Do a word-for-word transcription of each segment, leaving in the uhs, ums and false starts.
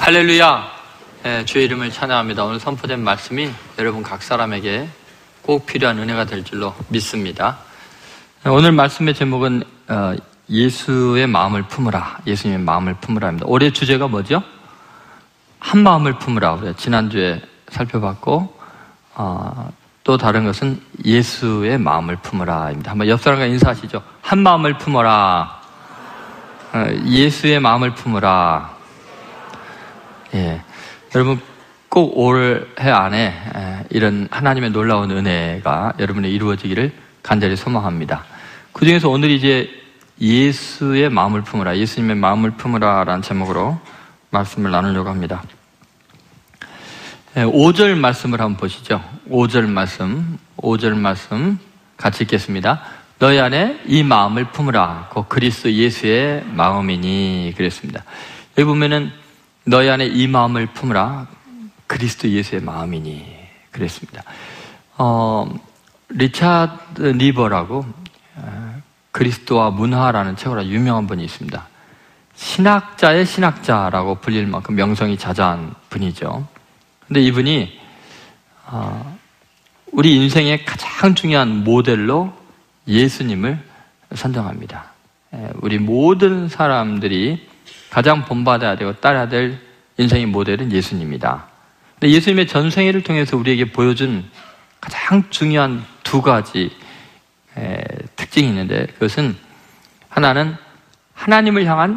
할렐루야. 예, 주의 이름을 찬양합니다. 오늘 선포된 말씀이 여러분 각 사람에게 꼭 필요한 은혜가 될 줄로 믿습니다. 오늘 말씀의 제목은 어, 예수의 마음을 품으라, 예수님의 마음을 품으라입니다. 올해 주제가 뭐죠? 한 마음을 품으라. 우리가 지난주에 살펴봤고 어, 또 다른 것은 예수의 마음을 품으라입니다. 한번 옆 사람과 인사하시죠. 한 마음을 품어라. 어, 예수의 마음을 품으라. 예, 여러분 꼭 올해 안에 이런 하나님의 놀라운 은혜가 여러분에 이루어지기를 간절히 소망합니다. 그 중에서 오늘 이제 예수의 마음을 품으라, 예수님의 마음을 품으라 라는 제목으로 말씀을 나누려고 합니다. 오 절 말씀을 한번 보시죠. 오 절 말씀, 오 절 말씀 같이 읽겠습니다. 너희 안에 이 마음을 품으라, 곧 그리스도 예수의 마음이니. 그랬습니다. 여기 보면은 너희 안에 이 마음을 품으라, 그리스도 예수의 마음이니. 그랬습니다. 어, 리차드 리버라고 그리스도와 문화라는 책으로 유명한 분이 있습니다. 신학자의 신학자라고 불릴 만큼 명성이 자자한 분이죠. 근데 이분이 어, 우리 인생의 가장 중요한 모델로 예수님을 선정합니다. 우리 모든 사람들이 가장 본받아야 되고 따라야 될 인생의 모델은 예수님이다. 근데 예수님의 전생애를 통해서 우리에게 보여준 가장 중요한 두 가지 에, 특징이 있는데, 그것은 하나는 하나님을 향한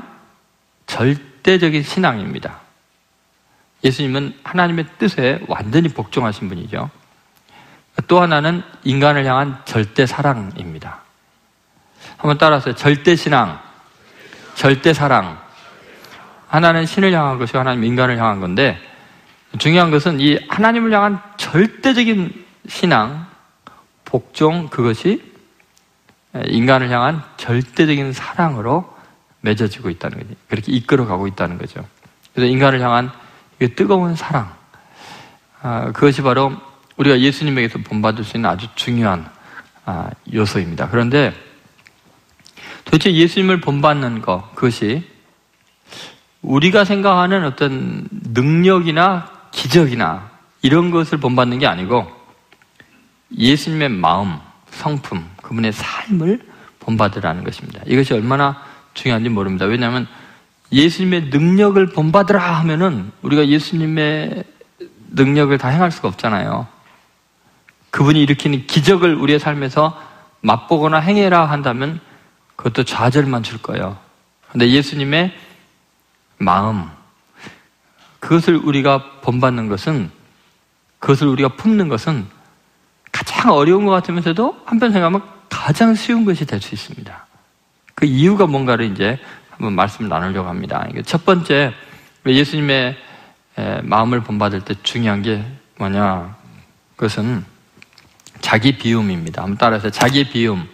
절대적인 신앙입니다. 예수님은 하나님의 뜻에 완전히 복종하신 분이죠. 또 하나는 인간을 향한 절대 사랑입니다. 한번 따라하세요. 절대 신앙, 절대 사랑. 하나는 신을 향한 것이고 하나는 인간을 향한 건데, 중요한 것은 이 하나님을 향한 절대적인 신앙, 복종, 그것이 인간을 향한 절대적인 사랑으로 맺어지고 있다는 거죠. 그렇게 이끌어가고 있다는 거죠. 그래서 인간을 향한 뜨거운 사랑, 그것이 바로 우리가 예수님에게서 본받을 수 있는 아주 중요한 요소입니다. 그런데 도대체 예수님을 본받는 것, 그것이 우리가 생각하는 어떤 능력이나 기적이나 이런 것을 본받는 게 아니고 예수님의 마음, 성품, 그분의 삶을 본받으라는 것입니다. 이것이 얼마나 중요한지 모릅니다. 왜냐하면 예수님의 능력을 본받으라 하면은 우리가 예수님의 능력을 다 행할 수가 없잖아요. 그분이 일으키는 기적을 우리의 삶에서 맛보거나 행해라 한다면 그것도 좌절만 줄 거예요. 그런데 예수님의 마음, 그것을 우리가 본받는 것은, 그것을 우리가 품는 것은 가장 어려운 것 같으면서도 한편 생각하면 가장 쉬운 것이 될 수 있습니다. 그 이유가 뭔가를 이제 한번 말씀을 나누려고 합니다. 첫 번째, 예수님의 마음을 본받을 때 중요한 게 뭐냐? 그것은 자기 비움입니다. 한번 따라해서 자기 비움.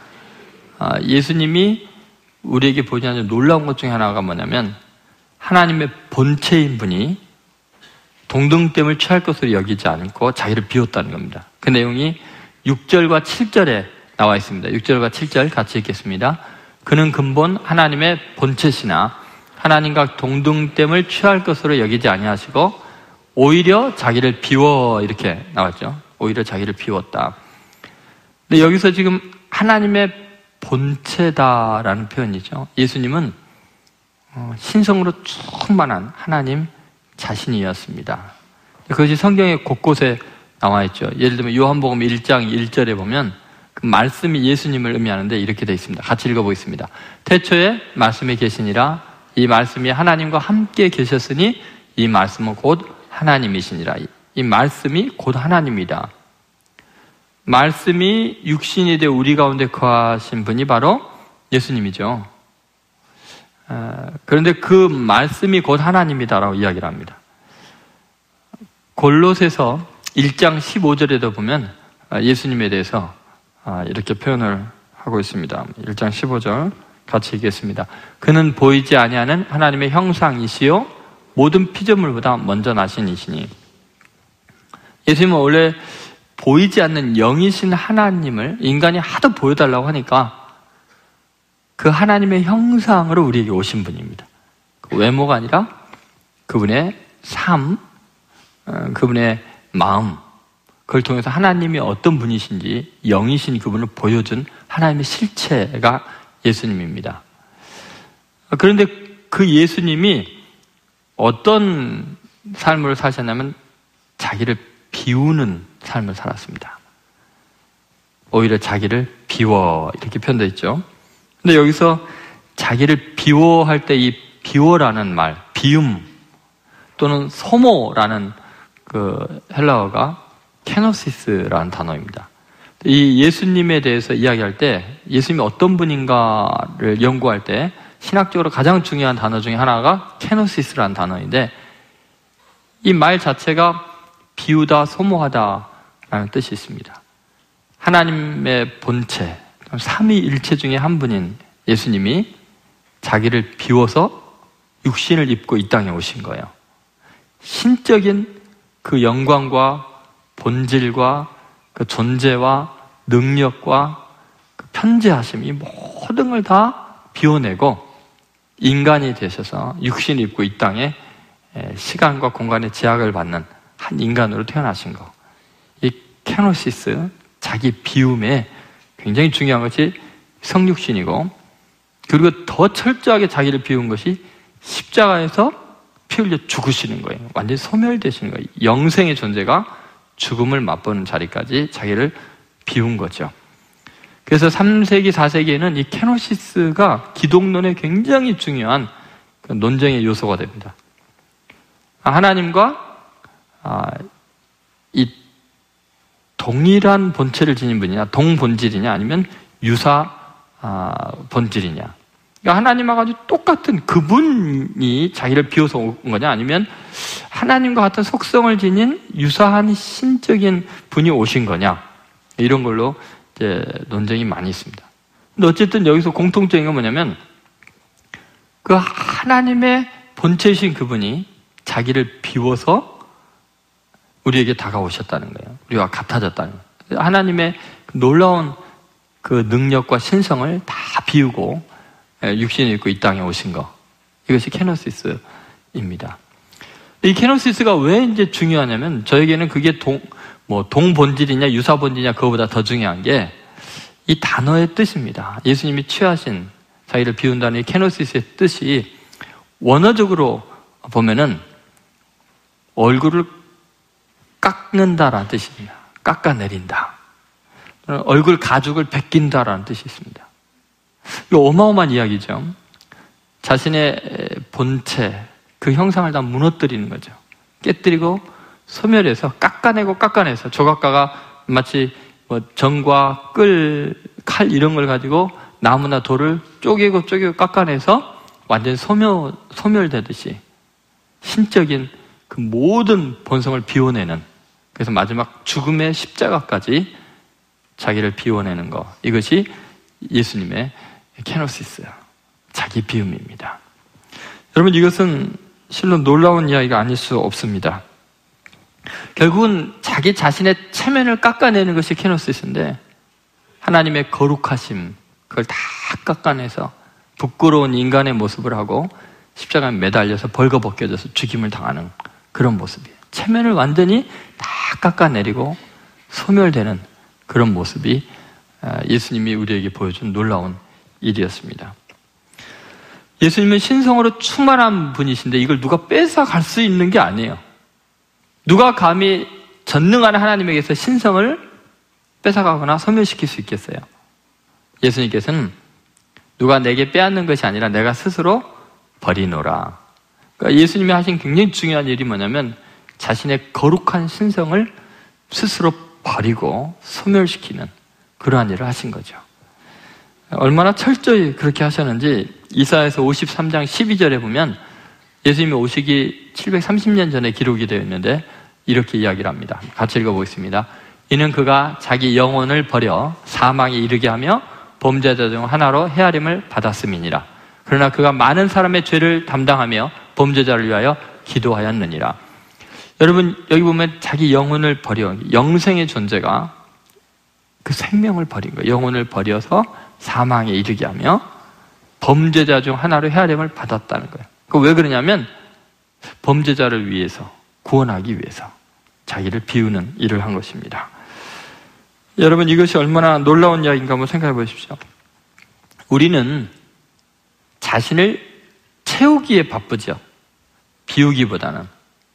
예수님이 우리에게 보여주는 놀라운 것 중에 하나가 뭐냐면 하나님의 본체인 분이 동등됨을 취할 것으로 여기지 않고 자기를 비웠다는 겁니다. 그 내용이 육 절과 칠 절에 나와 있습니다. 육 절과 칠 절 같이 읽겠습니다. 그는 근본 하나님의 본체시나 하나님과 동등됨을 취할 것으로 여기지 아니하시고 오히려 자기를 비워, 이렇게 나왔죠. 오히려 자기를 비웠다. 근데 여기서 지금 하나님의 본체다라는 표현이죠. 예수님은 신성으로 충만한 하나님 자신이었습니다. 그것이 성경의 곳곳에 나와 있죠. 예를 들면 요한복음 일 장 일 절에 보면 그 말씀이 예수님을 의미하는데 이렇게 되어 있습니다. 같이 읽어보겠습니다. 태초에 말씀이 계시니라. 이 말씀이 하나님과 함께 계셨으니 이 말씀은 곧 하나님이시니라. 이 말씀이 곧 하나님이다. 말씀이 육신이 되어 우리 가운데 거하신 분이 바로 예수님이죠. 그런데 그 말씀이 곧 하나님이다라고 이야기를 합니다. 골로새서 일 장 십오 절에도 보면 예수님에 대해서 이렇게 표현을 하고 있습니다. 일 장 십오 절 같이 읽겠습니다. 그는 보이지 아니하는 하나님의 형상이시요 모든 피조물보다 먼저 나신 이시니. 예수님은 원래 보이지 않는 영이신 하나님을 인간이 하도 보여달라고 하니까 그 하나님의 형상으로 우리에게 오신 분입니다. 그 외모가 아니라 그분의 삶, 그분의 마음, 그걸 통해서 하나님이 어떤 분이신지 영이신 그분을 보여준 하나님의 실체가 예수님입니다. 그런데 그 예수님이 어떤 삶을 사셨냐면 자기를 비우는 삶을 살았습니다. 오히려 자기를 비워 이렇게 표현되어 있죠. 근데 여기서 자기를 비워할 때 이 비워라는 말, 비움 또는 소모라는 그 헬라어가 케노시스라는 단어입니다. 이 예수님에 대해서 이야기할 때 예수님이 어떤 분인가를 연구할 때 신학적으로 가장 중요한 단어 중에 하나가 케노시스라는 단어인데 이 말 자체가 비우다, 소모하다라는 뜻이 있습니다. 하나님의 본체, 삼위일체 중에 한 분인 예수님이 자기를 비워서 육신을 입고 이 땅에 오신 거예요. 신적인 그 영광과 본질과 그 존재와 능력과 그 편재하심, 이 모든 걸 다 비워내고 인간이 되셔서 육신을 입고 이 땅에 시간과 공간의 제약을 받는 한 인간으로 태어나신 거. 이 케노시스, 자기 비움에 굉장히 중요한 것이 성육신이고, 그리고 더 철저하게 자기를 비운 것이 십자가에서 피 흘려 죽으시는 거예요. 완전히 소멸되시는 거예요. 영생의 존재가 죽음을 맛보는 자리까지 자기를 비운 거죠. 그래서 삼 세기, 사 세기에는 이 케노시스가 기독론에 굉장히 중요한 논쟁의 요소가 됩니다. 하나님과 이 동일한 본체를 지닌 분이냐, 동본질이냐, 아니면 유사 본질이냐. 그러니까 하나님과 아주 똑같은 그분이 자기를 비워서 온 거냐, 아니면 하나님과 같은 속성을 지닌 유사한 신적인 분이 오신 거냐, 이런 걸로 이제 논쟁이 많이 있습니다. 근데 어쨌든 여기서 공통적인 건 뭐냐면 그 하나님의 본체이신 그분이 자기를 비워서 우리에게 다가오셨다는 거예요. 우리와 같아졌다는 거예요. 하나님의 놀라운 그 능력과 신성을 다 비우고 육신을 입고 이 땅에 오신 거, 이것이 케노시스입니다. 이 케노시스가 왜 이제 중요하냐면 저에게는 그게 동, 뭐 동본질이냐 유사본질이냐 그거보다 더 중요한 게 이 단어의 뜻입니다. 예수님이 취하신 자기를 비운다는 이 케노시스의 뜻이 원어적으로 보면은 얼굴을 깎는다라는 뜻입니다. 깎아내린다. 얼굴 가죽을 벗긴다라는 뜻이 있습니다. 이거 어마어마한 이야기죠. 자신의 본체, 그 형상을 다 무너뜨리는 거죠. 깨뜨리고 소멸해서 깎아내고 깎아내서 조각가가 마치 뭐 정과 끌, 칼 이런 걸 가지고 나무나 돌을 쪼개고 쪼개고 깎아내서 완전히 소멸, 소멸되듯이 신적인 그 모든 본성을 비워내는, 그래서 마지막 죽음의 십자가까지 자기를 비워내는 것, 이것이 예수님의 케노시스, 자기 비움입니다. 여러분, 이것은 실로 놀라운 이야기가 아닐 수 없습니다. 결국은 자기 자신의 체면을 깎아내는 것이 케노시스인데 하나님의 거룩하심, 그걸 다 깎아내서 부끄러운 인간의 모습을 하고 십자가에 매달려서 벌거벗겨져서 죽임을 당하는 그런 모습이에요. 체면을 완전히 다 깎아내리고 소멸되는 그런 모습이 예수님이 우리에게 보여준 놀라운 일이었습니다. 예수님은 신성으로 충만한 분이신데 이걸 누가 뺏어갈 수 있는 게 아니에요. 누가 감히 전능한 하나님에게서 신성을 뺏어가거나 소멸시킬 수 있겠어요? 예수님께서는 누가 내게 빼앗는 것이 아니라 내가 스스로 버리노라. 그러니까 예수님이 하신 굉장히 중요한 일이 뭐냐면 자신의 거룩한 신성을 스스로 버리고 소멸시키는 그러한 일을 하신 거죠. 얼마나 철저히 그렇게 하셨는지 이사야서 오십삼 장 십이 절에 보면 예수님이 오시기 칠백삼십 년 전에 기록이 되어 있는데 이렇게 이야기를 합니다. 같이 읽어보겠습니다. 이는 그가 자기 영혼을 버려 사망에 이르게 하며 범죄자 중 하나로 헤아림을 받았음이니라. 그러나 그가 많은 사람의 죄를 담당하며 범죄자를 위하여 기도하였느니라. 여러분, 여기 보면 자기 영혼을 버려, 영생의 존재가 그 생명을 버린 거예요. 영혼을 버려서 사망에 이르게 하며 범죄자 중 하나로 헤아림을 받았다는 거예요. 그 왜 그러냐면 범죄자를 위해서, 구원하기 위해서 자기를 비우는 일을 한 것입니다. 여러분, 이것이 얼마나 놀라운 이야기인가 한번 생각해 보십시오. 우리는 자신을 채우기에 바쁘죠. 비우기보다는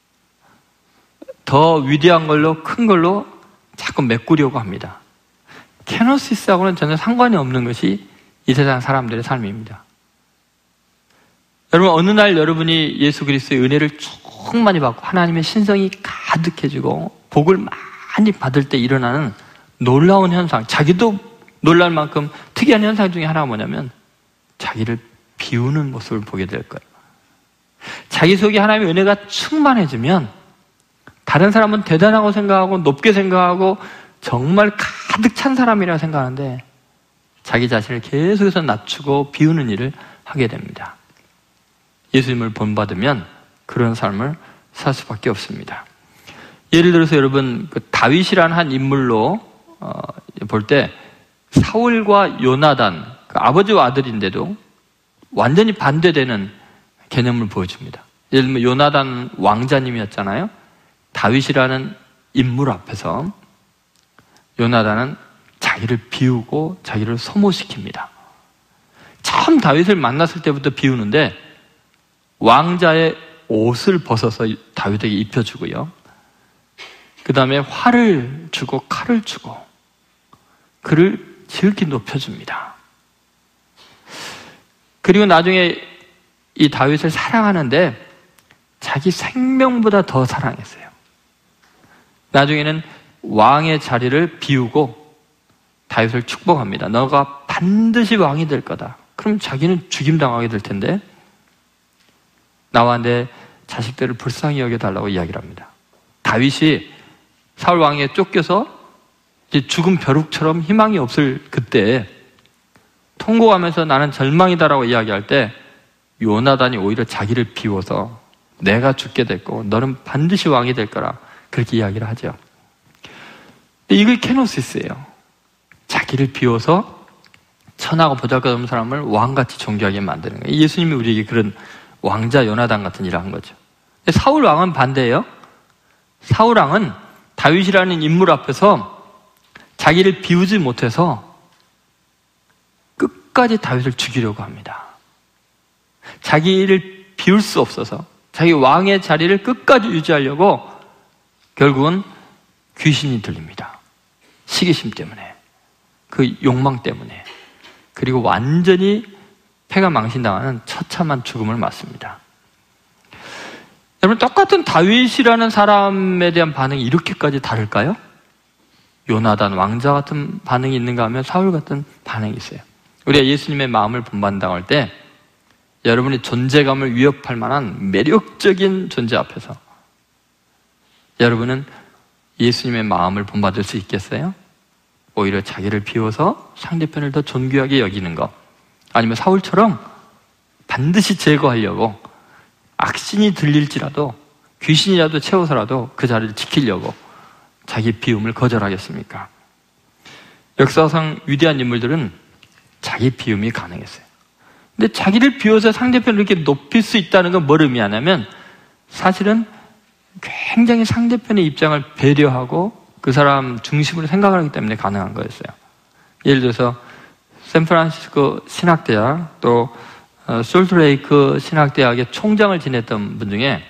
더 위대한 걸로, 큰 걸로 자꾸 메꾸려고 합니다. 케노시스하고는 전혀 상관이 없는 것이 이 세상 사람들의 삶입니다. 여러분, 어느 날 여러분이 예수 그리스도의 은혜를 충만히 받고 하나님의 신성이 가득해지고 복을 많이 받을 때 일어나는 놀라운 현상, 자기도 놀랄 만큼 특이한 현상 중에 하나가 뭐냐면 자기를 비우는 모습을 보게 될 거예요. 자기 속에 하나님의 은혜가 충만해지면 다른 사람은 대단하고 생각하고 높게 생각하고 정말 가득 찬 사람이라고 생각하는데 자기 자신을 계속해서 낮추고 비우는 일을 하게 됩니다. 예수님을 본받으면 그런 삶을 살 수밖에 없습니다. 예를 들어서 여러분, 그 다윗이라는 한 인물로 어, 볼 때 사울과 요나단, 그 아버지와 아들인데도 완전히 반대되는 개념을 보여줍니다. 예를 들면 요나단 왕자님이었잖아요. 다윗이라는 인물 앞에서 요나단은 자기를 비우고 자기를 소모시킵니다. 처음 다윗을 만났을 때부터 비우는데 왕자의 옷을 벗어서 다윗에게 입혀주고요. 그 다음에 활을 주고 칼을 주고 그를 지극히 높여줍니다. 그리고 나중에 이 다윗을 사랑하는데 자기 생명보다 더 사랑했어요. 나중에는 왕의 자리를 비우고 다윗을 축복합니다. 너가 반드시 왕이 될 거다. 그럼 자기는 죽임당하게 될 텐데 나와 내 자식들을 불쌍히 여겨달라고 이야기를 합니다. 다윗이 사울 왕에 쫓겨서 이제 죽은 벼룩처럼 희망이 없을 그때 통곡하면서 나는 절망이다라고 이야기할 때 요나단이 오히려 자기를 비워서 내가 죽게 됐고 너는 반드시 왕이 될 거라 그렇게 이야기를 하죠. 이게 케노시스예요. 자기를 비워서 천하고 보잘것없는 사람을 왕같이 존귀하게 만드는 거예요. 예수님이 우리에게 그런 왕자 요나단 같은 일을 한 거죠. 사울 왕은 반대예요. 사울 왕은 다윗이라는 인물 앞에서 자기를 비우지 못해서 끝까지 다윗을 죽이려고 합니다. 자기를 비울 수 없어서 자기 왕의 자리를 끝까지 유지하려고 결국은 귀신이 들립니다. 시기심 때문에, 그 욕망 때문에, 그리고 완전히 패가 망신당하는 처참한 죽음을 맞습니다. 여러분, 똑같은 다윗이라는 사람에 대한 반응이 이렇게까지 다를까요? 요나단 왕자 같은 반응이 있는가 하면 사울 같은 반응이 있어요. 우리가 예수님의 마음을 본받는다고 할 때 여러분의 존재감을 위협할 만한 매력적인 존재 앞에서 여러분은 예수님의 마음을 본받을 수 있겠어요? 오히려 자기를 비워서 상대편을 더 존귀하게 여기는 것, 아니면 사울처럼 반드시 제거하려고 악신이 들릴지라도 귀신이라도 채워서라도 그 자리를 지키려고 자기 비움을 거절하겠습니까? 역사상 위대한 인물들은 자기 비움이 가능했어요. 근데 자기를 비워서 상대편을 이렇게 높일 수 있다는 건 뭘 의미하냐면 사실은 굉장히 상대편의 입장을 배려하고 그 사람 중심으로 생각을 하기 때문에 가능한 거였어요. 예를 들어서 샌프란시스코 신학대학 또 솔트레이크 신학대학의 총장을 지냈던 분 중에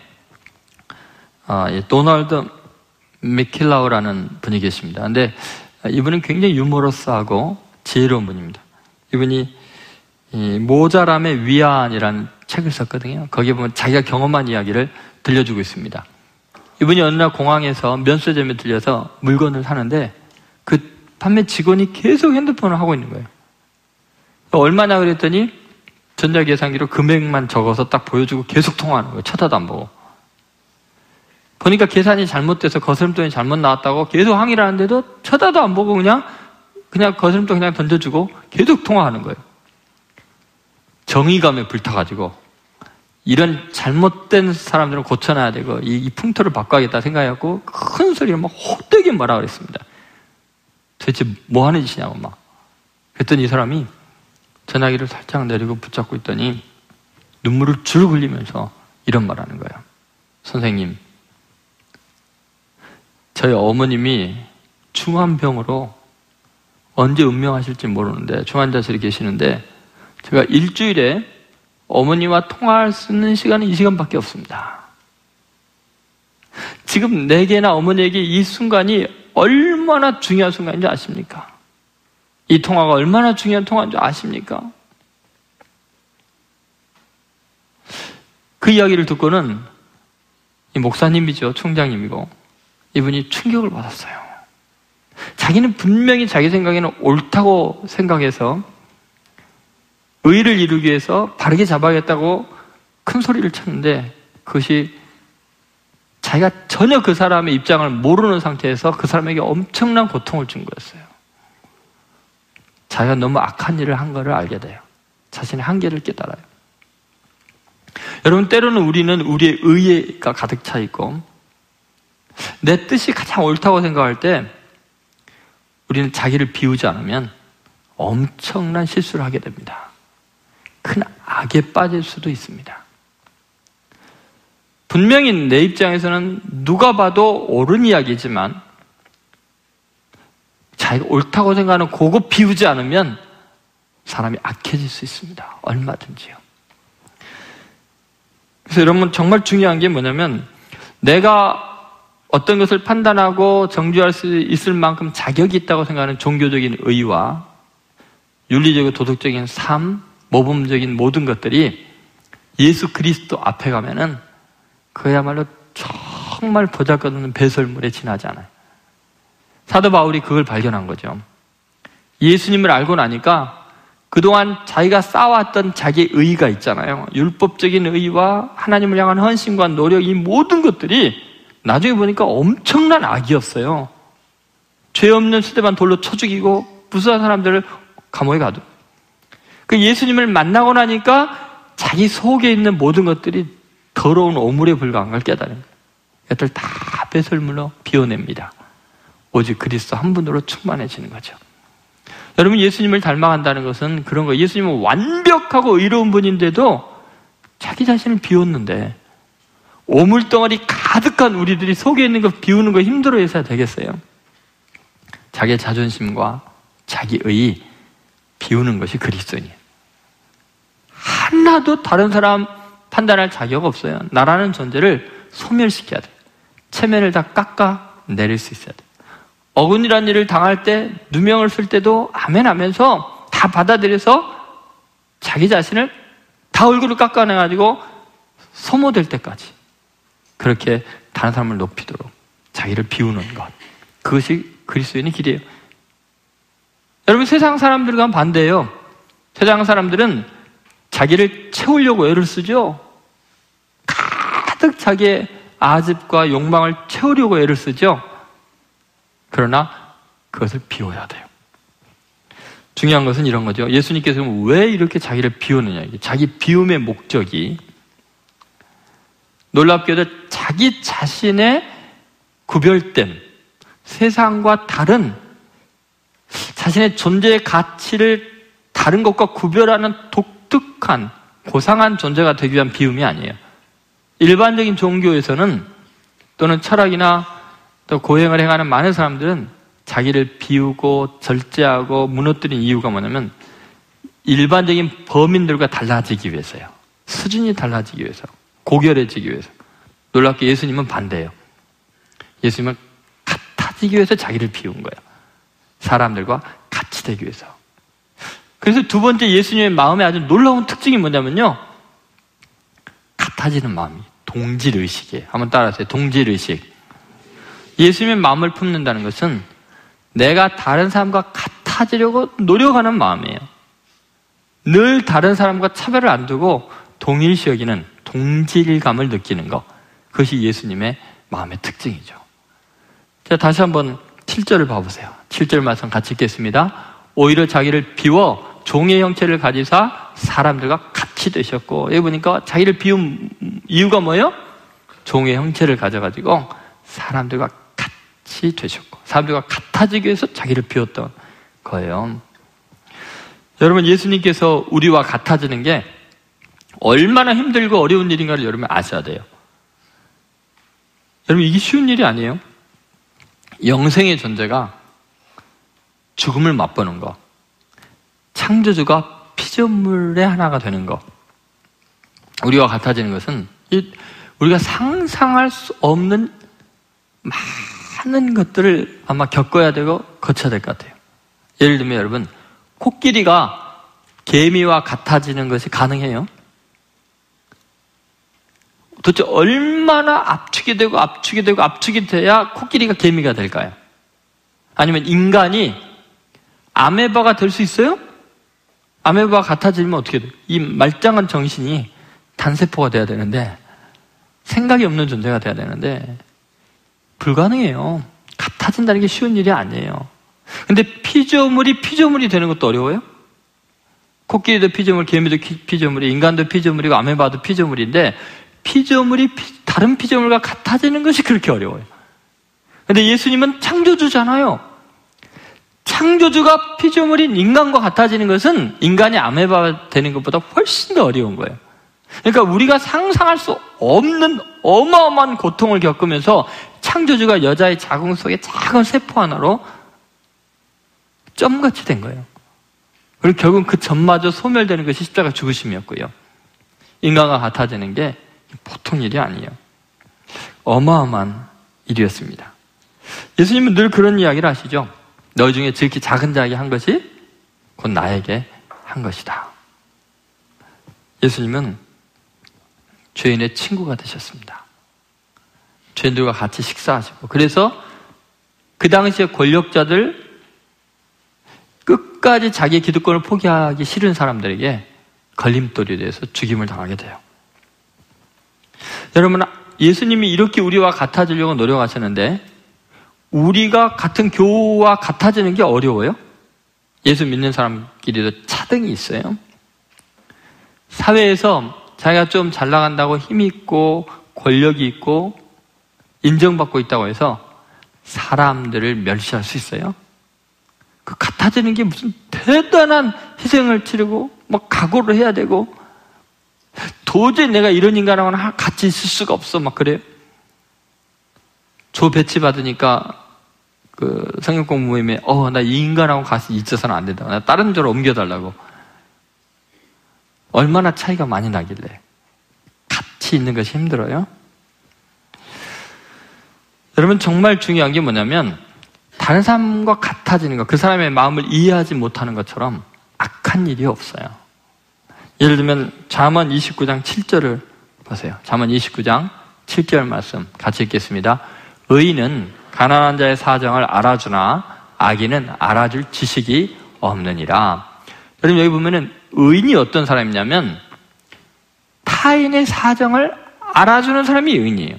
도널드 맥킬라우라는 분이 계십니다. 근데 이분은 굉장히 유머러스하고 지혜로운 분입니다. 이분이 모자람의 위안이라는 책을 썼거든요. 거기에 보면 자기가 경험한 이야기를 들려주고 있습니다. 이분이 어느 날 공항에서 면세점에 들려서 물건을 사는데 그 판매 직원이 계속 핸드폰을 하고 있는 거예요. 얼마나 그랬더니 전자계산기로 금액만 적어서 딱 보여주고 계속 통화하는 거예요. 쳐다도 안 보고. 보니까 계산이 잘못돼서 거스름돈이 잘못 나왔다고 계속 항의를 하는데도 쳐다도 안 보고 그냥 그냥 거스름돈 그냥 던져주고 계속 통화하는 거예요. 정의감에 불타가지고 이런 잘못된 사람들은 고쳐놔야 되고 이, 이 풍토를 바꿔야겠다 생각해갖고 큰 소리로 막 헛되게 뭐라 그랬습니다. 도대체 뭐 하는 짓이냐고 막. 그랬더니 이 사람이 전화기를 살짝 내리고 붙잡고 있더니 눈물을 줄 흘리면서 이런 말 하는 거예요. 선생님, 저희 어머님이 중환병으로 언제 운명하실지 모르는데 중환자실에 계시는데 제가 일주일에 어머니와 통화할 수 있는 시간은 이 시간밖에 없습니다. 지금 내게나 어머니에게 이 순간이 얼마나 중요한 순간인지 아십니까? 이 통화가 얼마나 중요한 통화인지 아십니까? 그 이야기를 듣고는 이 목사님이죠. 총장님이고 이분이 충격을 받았어요. 자기는 분명히 자기 생각에는 옳다고 생각해서 의를 이루기 위해서 바르게 잡아야겠다고 큰 소리를 쳤는데 그것이 자기가 전혀 그 사람의 입장을 모르는 상태에서 그 사람에게 엄청난 고통을 준 거였어요. 자기가 너무 악한 일을 한 것을 알게 돼요. 자신의 한계를 깨달아요. 여러분, 때로는 우리는 우리의 의의가 가득 차 있고 내 뜻이 가장 옳다고 생각할 때 우리는 자기를 비우지 않으면 엄청난 실수를 하게 됩니다. 큰 악에 빠질 수도 있습니다. 분명히 내 입장에서는 누가 봐도 옳은 이야기지만 자기가 옳다고 생각하는 그거 비우지 않으면 사람이 악해질 수 있습니다. 얼마든지요. 그래서 여러분, 정말 중요한 게 뭐냐면 내가 어떤 것을 판단하고 정죄할 수 있을 만큼 자격이 있다고 생각하는 종교적인 의와 윤리적이고 도덕적인 삶, 모범적인 모든 것들이 예수 그리스도 앞에 가면은 그야말로 정말 보잘것없는 배설물에 지나지 않아요. 사도 바울이 그걸 발견한 거죠. 예수님을 알고 나니까 그동안 자기가 쌓아왔던 자기의 의의가 있잖아요. 율법적인 의의와 하나님을 향한 헌신과 노력, 이 모든 것들이 나중에 보니까 엄청난 악이었어요. 죄 없는 스데반 돌로 쳐 죽이고 무수한 사람들을 감옥에 가도. 그 예수님을 만나고 나니까 자기 속에 있는 모든 것들이 더러운 오물에 불과한 걸 깨달은 거예요. 이것들 다 배설물로 비워냅니다. 오직 그리스도 한 분으로 충만해지는 거죠. 여러분, 예수님을 닮아간다는 것은 그런 거예요. 예수님은 완벽하고 의로운 분인데도 자기 자신을 비웠는데 오물덩어리 가득한 우리들이 속에 있는 거 비우는 거 힘들어해서야 되겠어요? 자기의 자존심과 자기의 비우는 것이 그리스도인이에요. 하나도 다른 사람 판단할 자격 없어요. 나라는 존재를 소멸시켜야 돼요. 체면을 다 깎아 내릴 수 있어야 돼요. 어긋이라는 일을 당할 때 누명을 쓸 때도 아멘 하면서 다 받아들여서 자기 자신을 다 얼굴을 깎아내가지고 소모될 때까지 그렇게 다른 사람을 높이도록 자기를 비우는 것, 그것이 그리스도인의 길이에요. 여러분, 세상 사람들과는 반대예요. 세상 사람들은 자기를 채우려고 애를 쓰죠. 가득 자기의 아집과 욕망을 채우려고 애를 쓰죠. 그러나 그것을 비워야 돼요. 중요한 것은 이런 거죠. 예수님께서는 왜 이렇게 자기를 비우느냐. 자기 비움의 목적이 놀랍게도 자기 자신의 구별된 세상과 다른 자신의 존재의 가치를 다른 것과 구별하는 독특한 고상한 존재가 되기 위한 비움이 아니에요. 일반적인 종교에서는 또는 철학이나 또 고행을 행하는 많은 사람들은 자기를 비우고 절제하고 무너뜨린 이유가 뭐냐면 일반적인 범인들과 달라지기 위해서요. 수준이 달라지기 위해서, 고결해지기 위해서. 놀랍게 예수님은 반대예요. 예수님은 같아지기 위해서 자기를 비운 거예요. 사람들과 같이 되기 위해서. 그래서 두 번째 예수님의 마음에 아주 놀라운 특징이 뭐냐면요, 같아지는 마음이 동질의식이에요. 한번 따라하세요. 동질의식. 예수님의 마음을 품는다는 것은 내가 다른 사람과 같아지려고 노력하는 마음이에요. 늘 다른 사람과 차별을 안 두고 동일시 여기는 동질감을 느끼는 것, 그것이 예수님의 마음의 특징이죠. 자, 다시 한번 칠 절을 봐보세요. 칠 절 말씀 같이 읽겠습니다. 오히려 자기를 비워 종의 형체를 가지사 사람들과 같이 되셨고, 여기 보니까 자기를 비운 이유가 뭐예요? 종의 형체를 가져가지고 사람들과 같이 되셨고, 사람들과 같아지기 위해서 자기를 비웠던 거예요. 여러분, 예수님께서 우리와 같아지는 게 얼마나 힘들고 어려운 일인가를 여러분 아셔야 돼요. 여러분, 이게 쉬운 일이 아니에요. 영생의 존재가 죽음을 맛보는 거, 창조주가 피조물의 하나가 되는 거, 우리와 같아지는 것은 우리가 상상할 수 없는 많은 것들을 아마 겪어야 되고 거쳐야 될 것 같아요. 예를 들면 여러분, 코끼리가 개미와 같아지는 것이 가능해요? 도대체 얼마나 압축이 되고 압축이 되고 압축이 돼야 코끼리가 개미가 될까요? 아니면 인간이 아메바가 될 수 있어요? 아메바가 같아지면 어떻게 돼요? 이 말짱한 정신이 단세포가 돼야 되는데, 생각이 없는 존재가 돼야 되는데 불가능해요. 같아진다는 게 쉬운 일이 아니에요. 근데 피조물이 피조물이 되는 것도 어려워요? 코끼리도 피조물, 개미도 피조물이, 인간도 피조물이고 아메바도 피조물인데 피조물이 피, 다른 피조물과 같아지는 것이 그렇게 어려워요. 근데 예수님은 창조주잖아요. 창조주가 피조물인 인간과 같아지는 것은 인간이 아메바 되는 것보다 훨씬 더 어려운 거예요. 그러니까 우리가 상상할 수 없는 어마어마한 고통을 겪으면서 창조주가 여자의 자궁 속에 작은 세포 하나로 점같이 된 거예요. 그리고 결국 그 점마저 소멸되는 것이 십자가 죽으심이었고요. 인간과 같아지는 게 보통 일이 아니에요. 어마어마한 일이었습니다. 예수님은 늘 그런 이야기를 하시죠. 너희 중에 지극히 작은 자에게 한 것이 곧 나에게 한 것이다. 예수님은 죄인의 친구가 되셨습니다. 죄인들과 같이 식사하시고, 그래서 그 당시에 권력자들, 끝까지 자기의 기득권을 포기하기 싫은 사람들에게 걸림돌이 돼서 죽임을 당하게 돼요. 여러분, 예수님이 이렇게 우리와 같아지려고 노력하셨는데 우리가 같은 교우와 같아지는 게 어려워요? 예수 믿는 사람끼리도 차등이 있어요. 사회에서 자기가 좀 잘 나간다고 힘이 있고 권력이 있고 인정받고 있다고 해서 사람들을 멸시할 수 있어요? 그 같아지는 게 무슨 대단한 희생을 치르고 막 각오를 해야 되고 도저히 내가 이런 인간하고는 같이 있을 수가 없어 막 그래요. 조 배치 받으니까 그 성경공 모임에 어, 나 이 인간하고 같이 있어서는 안 된다. 나 다른 조로 옮겨달라고. 얼마나 차이가 많이 나길래 같이 있는 것이 힘들어요? 여러분, 정말 중요한 게 뭐냐면 다른 사람과 같아지는 것, 그 사람의 마음을 이해하지 못하는 것처럼 악한 일이 없어요. 예를 들면 잠언 이십구 장 칠 절을 보세요. 잠언 이십구 장 칠 절 말씀 같이 읽겠습니다. 의인은 가난한 자의 사정을 알아주나 악인은 알아줄 지식이 없느니라. 여러분, 여기 보면은 의인이 어떤 사람이냐면 타인의 사정을 알아주는 사람이 의인이에요.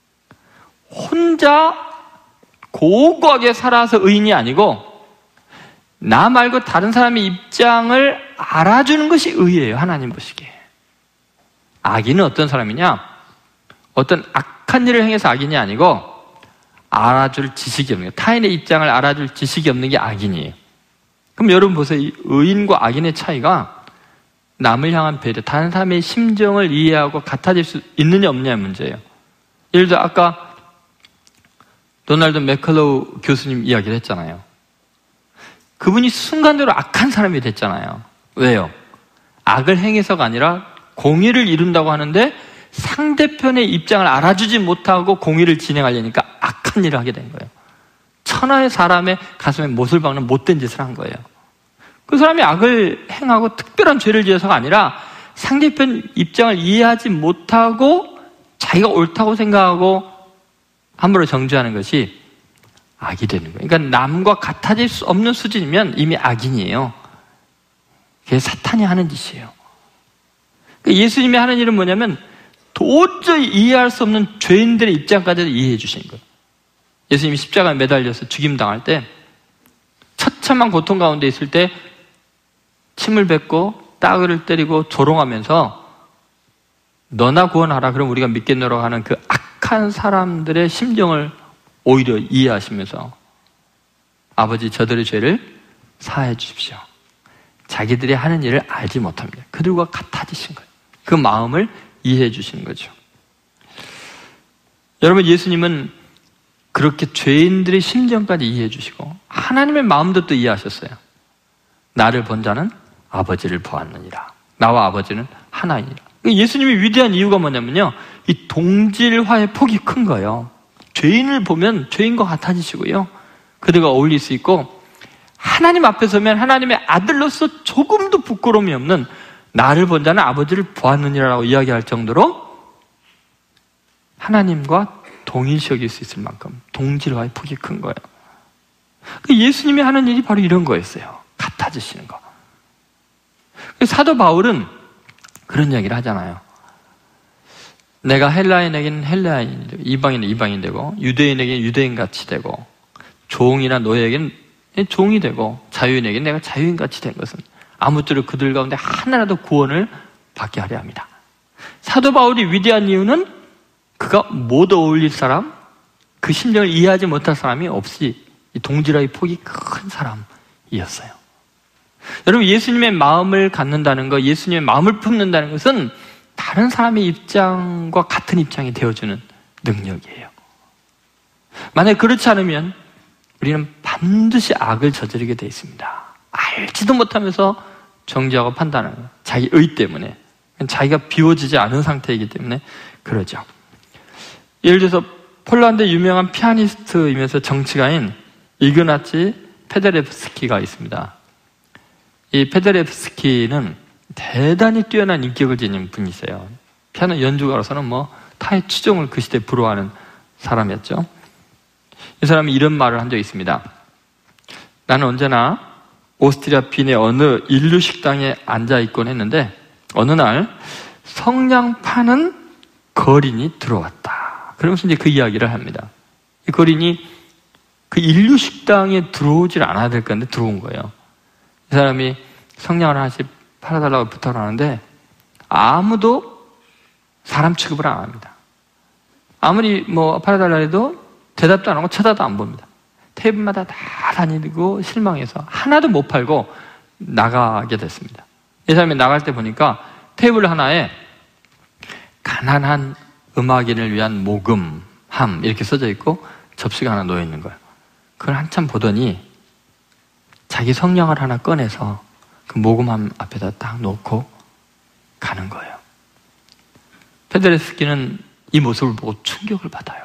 혼자 고고하게 살아서 의인이 아니고 나 말고 다른 사람의 입장을 알아주는 것이 의예요. 하나님 보시기에. 악인은 어떤 사람이냐? 어떤 악한 일을 행해서 악인이 아니고 알아줄 지식이 없는 거예요. 타인의 입장을 알아줄 지식이 없는 게 악인이에요. 그럼 여러분 보세요. 이 의인과 악인의 차이가 남을 향한 배려, 다른 사람의 심정을 이해하고 같아질 수 있느냐 없느냐의 문제예요. 예를 들어 아까 도널드 맥컬로우 교수님 이야기를 했잖아요. 그분이 순간적으로 악한 사람이 됐잖아요. 왜요? 악을 행해서가 아니라 공의를 이룬다고 하는데 상대편의 입장을 알아주지 못하고 공의를 진행하려니까 악한 일을 하게 된 거예요. 천하의 사람의 가슴에 못을 박는 못된 짓을 한 거예요. 그 사람이 악을 행하고 특별한 죄를 지어서가 아니라 상대편 입장을 이해하지 못하고 자기가 옳다고 생각하고 함부로 정죄하는 것이 악이 되는 거예요. 그러니까 남과 같아질 수 없는 수준이면 이미 악인이에요. 그게 사탄이 하는 짓이에요. 그러니까 예수님이 하는 일은 뭐냐면 도저히 이해할 수 없는 죄인들의 입장까지도 이해해 주시는 거예요. 예수님이 십자가에 매달려서 죽임당할 때 처참한 고통 가운데 있을 때 침을 뱉고 따귀를 때리고 조롱하면서 너나 구원하라 그럼 우리가 믿겠노라고 하는 그 악한 사람들의 심정을 오히려 이해하시면서 아버지 저들의 죄를 사하여 주십시오. 자기들이 하는 일을 알지 못합니다. 그들과 같아지신 거예요. 그 마음을 이해해 주시는 거죠. 여러분, 예수님은 그렇게 죄인들의 심정까지 이해해 주시고 하나님의 마음도 또 이해하셨어요. 나를 본 자는 아버지를 보았느니라. 나와 아버지는 하나이니라. 예수님이 위대한 이유가 뭐냐면요, 이 동질화의 폭이 큰 거예요. 죄인을 보면 죄인과 같아지시고요, 그들과 어울릴 수 있고, 하나님 앞에 서면 하나님의 아들로서 조금도 부끄러움이 없는 나를 본 자는 아버지를 보았느니라라고 이야기할 정도로 하나님과 동일시 여길 수 있을 만큼 동질화의 폭이 큰 거예요. 예수님이 하는 일이 바로 이런 거였어요. 같아지시는 거. 사도 바울은 그런 얘기를 하잖아요. 내가 헬라인에게는 헬라인, 이방인은 이방인 되고, 유대인에게는 유대인같이 되고, 종이나 노예에게는 종이 되고, 자유인에게는 내가 자유인같이 된 것은 아무쪼록 그들 가운데 하나라도 구원을 받게 하려 합니다. 사도 바울이 위대한 이유는 그가 못 어울릴 사람, 그 심정을 이해하지 못할 사람이 없이 동질화의 폭이 큰 사람이었어요. 여러분, 예수님의 마음을 갖는다는 것, 예수님의 마음을 품는다는 것은 다른 사람의 입장과 같은 입장이 되어주는 능력이에요. 만약 그렇지 않으면 우리는 반드시 악을 저지르게 되어 있습니다. 알지도 못하면서 정죄하고 판단하는 거예요. 자기 의 때문에, 자기가 비워지지 않은 상태이기 때문에 그러죠. 예를 들어서 폴란드 유명한 피아니스트이면서 정치가인 이그나치 페데레프스키가 있습니다. 이 페데레프스키는 대단히 뛰어난 인격을 지닌 분이세요. 피아노 연주가로서는 뭐 타의 추종을 그 시대에 부러워하는 사람이었죠. 이 사람이 이런 말을 한 적이 있습니다. 나는 언제나 오스트리아 빈의 어느 인류 식당에 앉아 있곤 했는데 어느 날 성냥 파는 거린이 들어왔다. 그러면서 이제 그 이야기를 합니다. 이 거린이 그 인류 식당에 들어오질 않아야 될 건데 들어온 거예요. 이 사람이 성냥을 하나씩 팔아달라고 부탁을 하는데 아무도 사람 취급을 안 합니다. 아무리 뭐 팔아달라 해도 대답도 안 하고 쳐다도 안 봅니다. 테이블마다 다 다니고 실망해서 하나도 못 팔고 나가게 됐습니다. 이 사람이 나갈 때 보니까 테이블 하나에 가난한 음악인을 위한 모금함 이렇게 써져 있고 접시가 하나 놓여 있는 거예요. 그걸 한참 보더니 자기 성냥을 하나 꺼내서 그 모금함 앞에다 딱 놓고 가는 거예요. 페데레스키는 이 모습을 보고 충격을 받아요.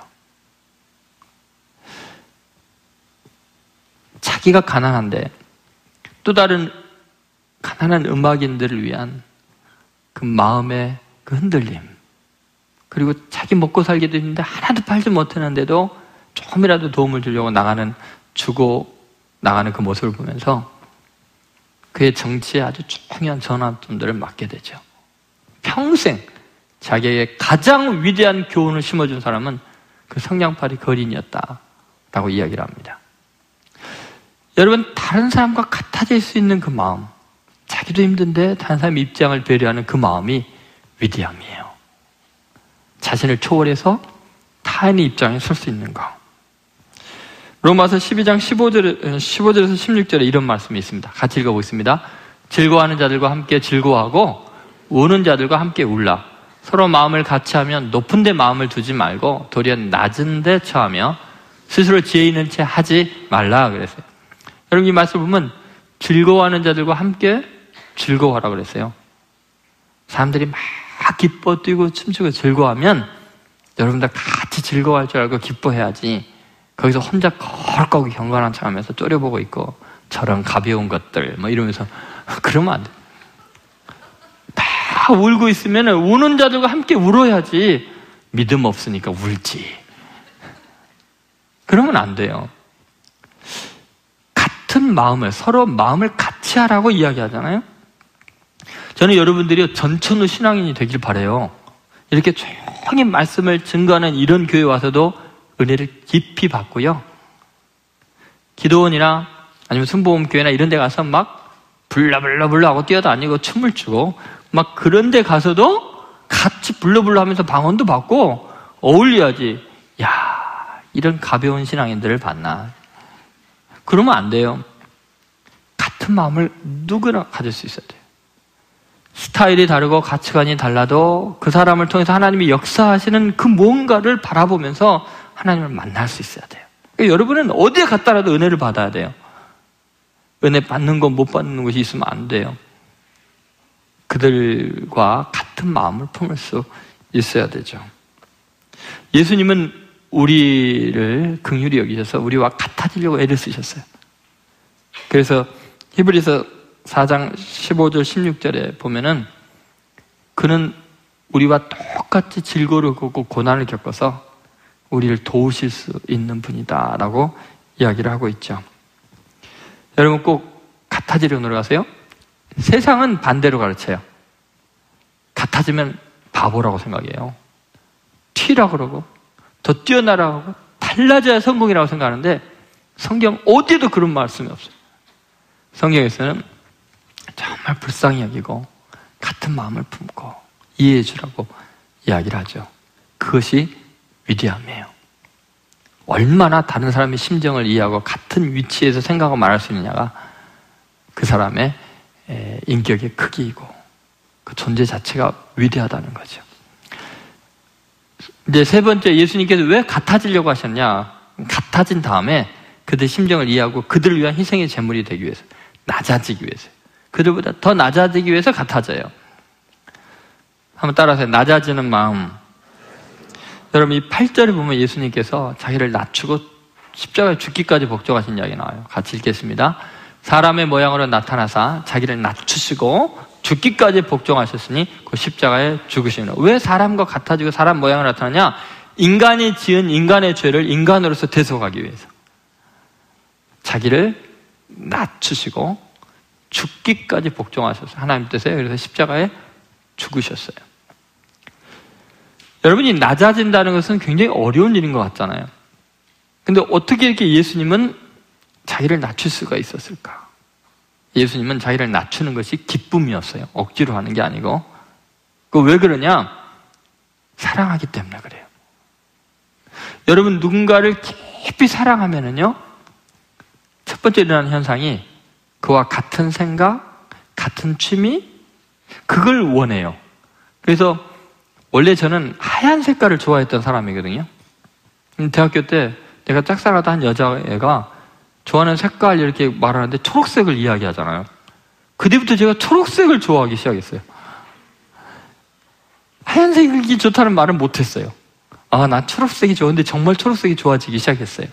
자기가 가난한데 또 다른 가난한 음악인들을 위한 그 마음의 그 흔들림, 그리고 자기 먹고 살기도 힘든데 하나도 팔지 못했는데도 조금이라도 도움을 주려고 나가는, 주고 나가는 그 모습을 보면서 그의 정치에 아주 중요한 전환점들을 맡게 되죠. 평생 자기에게 가장 위대한 교훈을 심어준 사람은 그 성냥팔이 거린이었다라고 이야기를 합니다. 여러분, 다른 사람과 같아질 수 있는 그 마음, 자기도 힘든데 다른 사람의 입장을 배려하는 그 마음이 위대함이에요. 자신을 초월해서 타인의 입장에 설 수 있는 거. 로마서 십이 장 십오 절, 십오 절에서 십육 절에 이런 말씀이 있습니다. 같이 읽어보겠습니다. 즐거워하는 자들과 함께 즐거워하고 우는 자들과 함께 울라. 서로 마음을 같이 하면 높은 데 마음을 두지 말고 도리어 낮은 데 처하며 스스로 지혜 있는 채 하지 말라 그랬어요. 여러분, 이 말씀 보면 즐거워하는 자들과 함께 즐거워하라 그랬어요. 사람들이 막 기뻐 뛰고 춤추고 즐거워하면 여러분들 같이 즐거워할 줄 알고 기뻐해야지, 거기서 혼자 걸 경건한 척하면서 쪼려보고 있고 저런 가벼운 것들 뭐 이러면서 그러면 안 돼. 다 울고 있으면 우는 자들과 함께 울어야지. 믿음 없으니까 울지. 그러면 안 돼요. 같은 마음을, 서로 마음을 같이 하라고 이야기하잖아요. 저는 여러분들이 전천후 신앙인이 되길 바라요. 이렇게 조용히 말씀을 증거하는 이런 교회 와서도 은혜를 깊이 받고요, 기도원이나 아니면 순복음교회나 이런 데 가서 막 불러불러불러 하고 뛰어다니고 춤을 추고 막 그런 데 가서도 같이 불러불러 하면서 방언도 받고 어울려야지. 야, 이런 가벼운 신앙인들을 봤나. 그러면 안 돼요. 같은 마음을 누구나 가질 수 있어야 돼요. 스타일이 다르고 가치관이 달라도 그 사람을 통해서 하나님이 역사하시는 그 뭔가를 바라보면서 하나님을 만날 수 있어야 돼요. 그러니까 여러분은 어디에 갔다라도 은혜를 받아야 돼요. 은혜 받는 것, 못 받는 것이 있으면 안 돼요. 그들과 같은 마음을 품을 수 있어야 되죠. 예수님은 우리를 긍휼히 여기셔서 우리와 같아지려고 애를 쓰셨어요. 그래서 히브리서 사 장 십오 절 십육 절에 보면은 그는 우리와 똑같이 질고를 겪고 고난을 겪어서 우리를 도우실 수 있는 분이다 라고 이야기를 하고 있죠. 여러분 꼭 같아지려고 노력하세요. 세상은 반대로 가르쳐요. 같아지면 바보라고 생각해요. 튀라고 그러고 더 뛰어나라고 하고 달라져야 성공이라고 생각하는데 성경 어디에도 그런 말씀이 없어요. 성경에서는 정말 불쌍히 여기고 같은 마음을 품고 이해해 주라고 이야기를 하죠. 그것이 위대함이에요. 얼마나 다른 사람의 심정을 이해하고 같은 위치에서 생각하고 말할 수 있느냐가 그 사람의 인격의 크기이고 그 존재 자체가 위대하다는 거죠. 이제 세 번째, 예수님께서 왜 같아지려고 하셨냐? 같아진 다음에 그들 심정을 이해하고 그들을 위한 희생의 제물이 되기 위해서, 낮아지기 위해서, 그들보다 더 낮아지기 위해서 같아져요. 한번 따라하세요. 낮아지는 마음. 여러분 이 팔 절에 보면 예수님께서 자기를 낮추고 십자가에 죽기까지 복종하신 이야기 나와요. 같이 읽겠습니다. 사람의 모양으로 나타나사 자기를 낮추시고 죽기까지 복종하셨으니 그 십자가에 죽으시는. 왜 사람과 같아지고 사람 모양으로 나타나냐? 인간이 지은 인간의 죄를 인간으로서 대속하기 위해서 자기를 낮추시고 죽기까지 복종하셨어요. 하나님 뜻이에요. 그래서 십자가에 죽으셨어요. 여러분이 낮아진다는 것은 굉장히 어려운 일인 것 같잖아요. 근데 어떻게 이렇게 예수님은 자기를 낮출 수가 있었을까? 예수님은 자기를 낮추는 것이 기쁨이었어요. 억지로 하는 게 아니고. 그 왜 그러냐? 사랑하기 때문에 그래요. 여러분 누군가를 깊이 사랑하면은요, 첫 번째 일어나는 현상이 그와 같은 생각, 같은 취미, 그걸 원해요. 그래서 원래 저는 하얀 색깔을 좋아했던 사람이거든요. 대학교 때 내가 짝사랑하던 한 여자애가 좋아하는 색깔 이렇게 말하는데 초록색을 이야기하잖아요. 그때부터 제가 초록색을 좋아하기 시작했어요. 하얀색이 좋다는 말은 못했어요. 아, 난 초록색이 좋은데 정말 초록색이 좋아지기 시작했어요.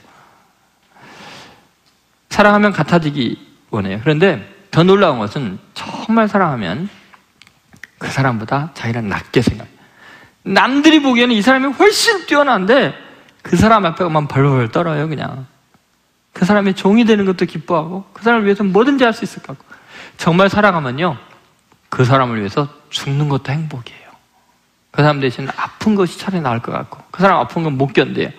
사랑하면 같아지기 원해요. 그런데 더 놀라운 것은 정말 사랑하면 그 사람보다 자기를 낮게 생각해요. 남들이 보기에는 이 사람이 훨씬 뛰어난데 그 사람 앞에만 벌벌 떨어요. 그냥 그 사람의 종이 되는 것도 기뻐하고 그 사람을 위해서 뭐든지 할 수 있을 것 같고, 정말 사랑하면요 그 사람을 위해서 죽는 것도 행복이에요. 그 사람 대신 아픈 것이 차라리 나을 것 같고, 그 사람 아픈 건 못 견뎌요.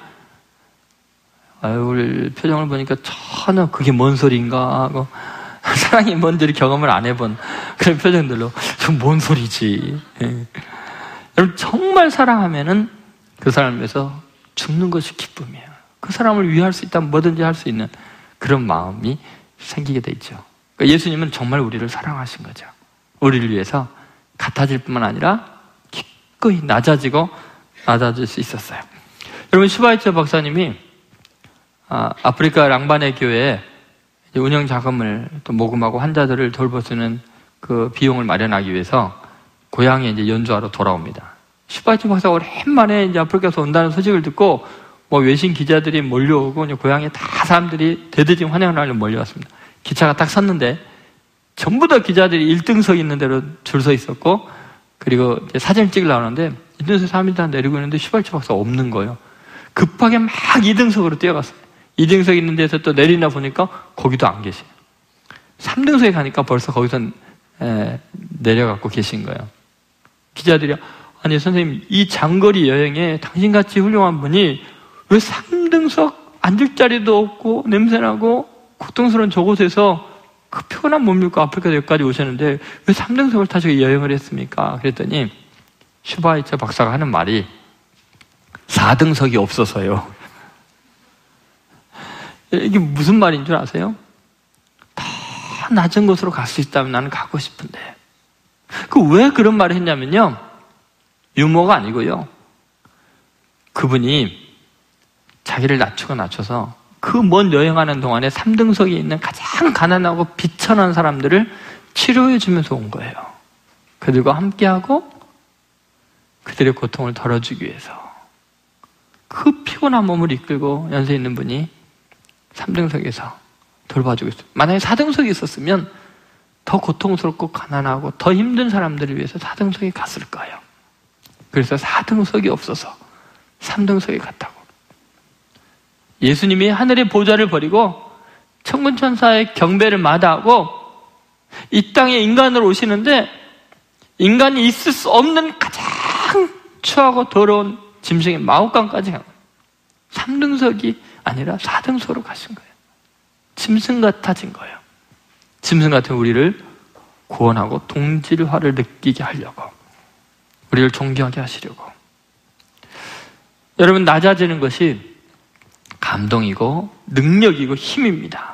얼굴 표정을 보니까 전혀 그게 뭔 소리인가 하고 사랑이 뭔지를 경험을 안 해본 그런 표정들로 좀 뭔 소리지. 예. 여러분 정말 사랑하면은 그 사람을 위해서 죽는 것이 기쁨이에요. 그 사람을 위할 수 있다면 뭐든지 할 수 있는 그런 마음이 생기게 돼 있죠. 그러니까 예수님은 정말 우리를 사랑하신 거죠. 우리를 위해서 같아질 뿐만 아니라 기꺼이 낮아지고 낮아질 수 있었어요. 여러분 슈바이처 박사님이 아, 아프리카 랑바네 교회에 운영 자금을 또 모금하고 환자들을 돌볼 수 있는 그 비용을 마련하기 위해서 고향에 이제 연주하러 돌아옵니다. 슈바이처 박사가 오랜만에 이제 아프리카에서 온다는 소식을 듣고 뭐 외신 기자들이 몰려오고 이제 고향에 다 사람들이 대대적인 환영을 하려고 몰려왔습니다. 기차가 딱 섰는데 전부 다 기자들이 일 등석 있는 대로 줄 서 있었고, 그리고 이제 사진을 찍으려고 하는데 일 등석 사람들이 다 내리고 있는데 슈바이처 박사가 없는 거예요. 급하게 막 이 등석으로 뛰어갔어요. 이 등석 있는 데서 또 내리나 보니까 거기도 안 계세요. 삼 등석에 가니까 벌써 거기서 에, 내려갖고 계신 거예요. 기자들이 아니 선생님 이 장거리 여행에 당신같이 훌륭한 분이 왜 삼 등석 앉을 자리도 없고 냄새나고 고통스러운 저곳에서 그 피곤한 몸 밀고 아프리카 여기까지 오셨는데 왜 삼 등석을 타시고 여행을 했습니까? 그랬더니 슈바이처 박사가 하는 말이 사 등석이 없어서요. 이게 무슨 말인 줄 아세요? 더 낮은 곳으로 갈 수 있다면 나는 가고 싶은데 그 왜 그런 말을 했냐면요, 유머가 아니고요, 그분이 자기를 낮추고 낮춰서 그 먼 여행하는 동안에 삼등석에 있는 가장 가난하고 비천한 사람들을 치료해 주면서 온 거예요. 그들과 함께하고 그들의 고통을 덜어주기 위해서. 그 피곤한 몸을 이끌고 연세 있는 분이 삼등석에서 돌봐주고 있어요. 만약에 사등석에 있었으면 더 고통스럽고 가난하고 더 힘든 사람들을 위해서 사등석에 갔을 거예요. 그래서 사등석이 없어서 삼등석에 갔다고. 예수님이 하늘의 보좌를 버리고 천군천사의 경배를 마다하고 이 땅에 인간으로 오시는데, 인간이 있을 수 없는 가장 추하고 더러운 짐승의 마옥간까지 간 거예요. 삼등석이 아니라 사등석으로 가신 거예요. 짐승 같아진 거예요. 짐승 같은 우리를 구원하고 동질화를 느끼게 하려고, 우리를 존경하게 하시려고. 여러분, 낮아지는 것이 감동이고 능력이고 힘입니다.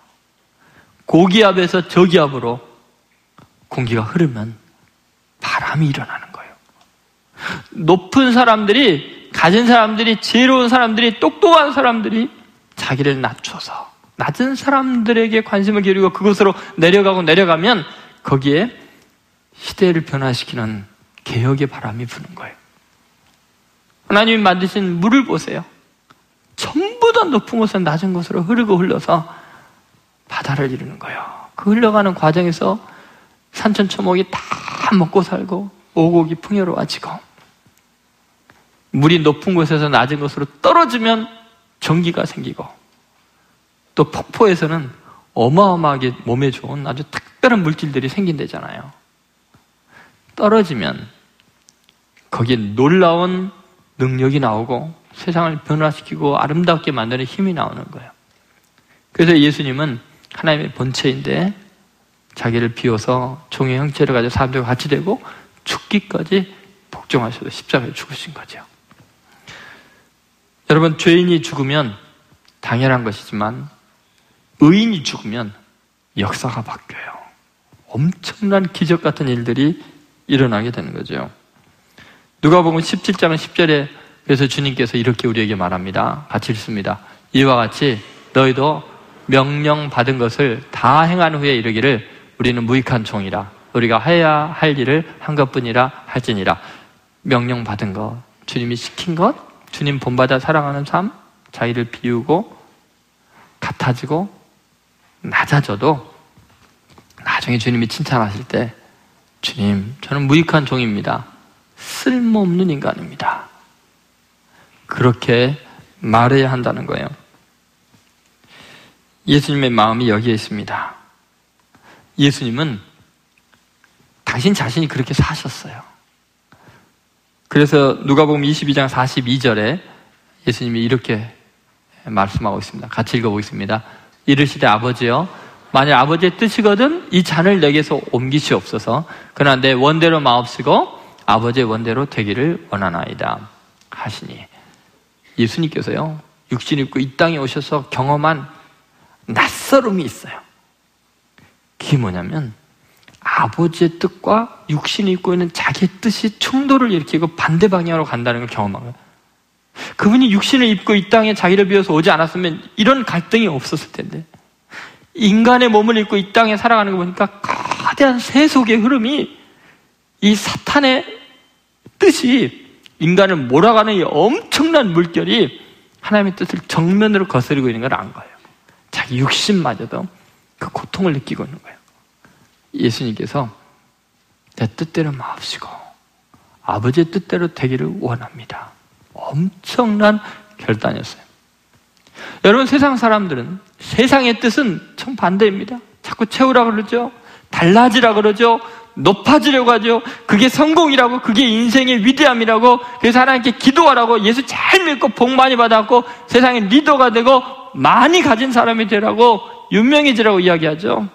고기압에서 저기압으로 공기가 흐르면 바람이 일어나는 거예요. 높은 사람들이, 가진 사람들이, 지혜로운 사람들이, 똑똑한 사람들이 자기를 낮춰서 낮은 사람들에게 관심을 기울이고 그곳으로 내려가고 내려가면 거기에 시대를 변화시키는 개혁의 바람이 부는 거예요. 하나님이 만드신 물을 보세요. 전부 다 높은 곳에서 낮은 곳으로 흐르고 흘러서 바다를 이루는 거예요. 그 흘러가는 과정에서 산천초목이 다 먹고 살고 오곡이 풍요로워지고, 물이 높은 곳에서 낮은 곳으로 떨어지면 전기가 생기고, 또 폭포에서는 어마어마하게 몸에 좋은 아주 특별한 물질들이 생긴다잖아요. 떨어지면 거기에 놀라운 능력이 나오고 세상을 변화시키고 아름답게 만드는 힘이 나오는 거예요. 그래서 예수님은 하나님의 본체인데 자기를 비워서 종의 형체를 가지고 사람들과 같이 되고 죽기까지 복종하셔서 십자가에 죽으신 거죠. 여러분, 죄인이 죽으면 당연한 것이지만 의인이 죽으면 역사가 바뀌어요. 엄청난 기적 같은 일들이 일어나게 되는 거죠. 누가복음 십칠 장 십 절에 그래서 주님께서 이렇게 우리에게 말합니다. 같이 읽습니다. 이와 같이 너희도 명령받은 것을 다 행한 후에 이르기를 우리는 무익한 종이라, 우리가 해야 할 일을 한 것뿐이라 할지니라. 명령받은 것, 주님이 시킨 것, 주님 본받아 살아가는 삶, 자기를 비우고 같아지고 낮아져도 나중에 주님이 칭찬하실 때 주님, 저는 무익한 종입니다. 쓸모없는 인간입니다. 그렇게 말해야 한다는 거예요. 예수님의 마음이 여기에 있습니다. 예수님은 당신 자신이 그렇게 사셨어요. 그래서 누가복음 이십이 장 사십이 절에 예수님이 이렇게 말씀하고 있습니다. 같이 읽어보겠습니다. 이르시되 아버지여, 만일 아버지의 뜻이거든 이 잔을 내게서 옮기시옵소서. 그러나 내 원대로 마옵시고 아버지의 원대로 되기를 원하나이다 하시니, 예수님께서요 육신 입고 이 땅에 오셔서 경험한 낯설음이 있어요. 그게 뭐냐면 아버지의 뜻과 육신이 입고 있는 자기의 뜻이 충돌을 일으키고 반대 방향으로 간다는 걸 경험한 거예요. 그분이 육신을 입고 이 땅에 자기를 비워서 오지 않았으면 이런 갈등이 없었을 텐데, 인간의 몸을 입고 이 땅에 살아가는 거 보니까 거대한 세속의 흐름이, 이 사탄의 뜻이 인간을 몰아가는 이 엄청난 물결이 하나님의 뜻을 정면으로 거스르고 있는 걸 안 거예요. 자기 육신마저도 그 고통을 느끼고 있는 거예요. 예수님께서 내 뜻대로 마옵시고 아버지의 뜻대로 되기를 원합니다. 엄청난 결단이었어요. 여러분, 세상 사람들은 세상의 뜻은 정반대입니다. 자꾸 채우라 그러죠. 달라지라 그러죠. 높아지려고 하죠. 그게 성공이라고, 그게 인생의 위대함이라고, 그래서 하나님께 기도하라고, 예수 잘 믿고 복 많이 받았고 세상의 리더가 되고 많이 가진 사람이 되라고, 유명해지라고 이야기하죠.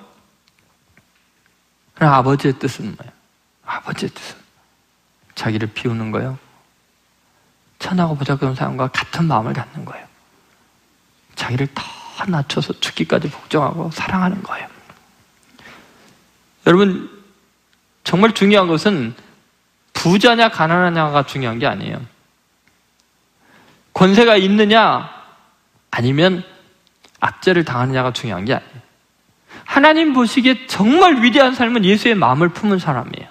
그러나 아버지의 뜻은 뭐예요? 아버지의 뜻은 자기를 비우는 거예요. 천하고 보잘것없는 사람과 같은 마음을 갖는 거예요. 자기를 더 낮춰서 죽기까지 복종하고 사랑하는 거예요. 여러분, 정말 중요한 것은 부자냐 가난하냐가 중요한 게 아니에요. 권세가 있느냐 아니면 압제를 당하느냐가 중요한 게 아니에요. 하나님 보시기에 정말 위대한 삶은 예수의 마음을 품은 사람이에요.